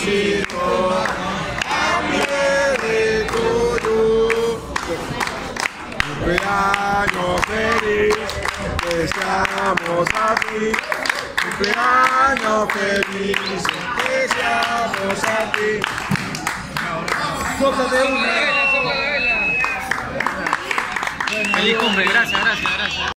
chicos, happy to you. Cumpleaños feliz, deseamos a ti. Cumpleaños feliz, deseamos a ti. Sóplate una. Feliz cumple, gracias.